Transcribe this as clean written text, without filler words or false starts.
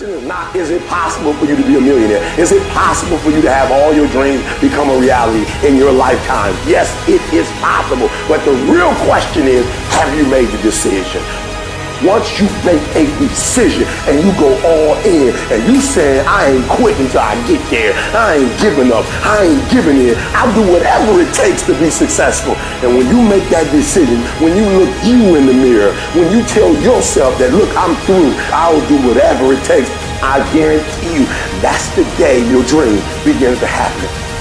question is not, is it possible for you to be a millionaire? Is it possible for you to have all your dreams become a reality in your lifetime? Yes, it is possible. But the real question is, have you made the decision? Once you make a decision and you go all in and you say, I ain't quitting till I get there. I ain't giving up. I ain't giving in. I'll do whatever it takes to be successful. And when you make that decision, when you look you in the mirror, when you tell yourself that, look, I'm through, I'll do whatever it takes, I guarantee you, that's the day your dream begins to happen.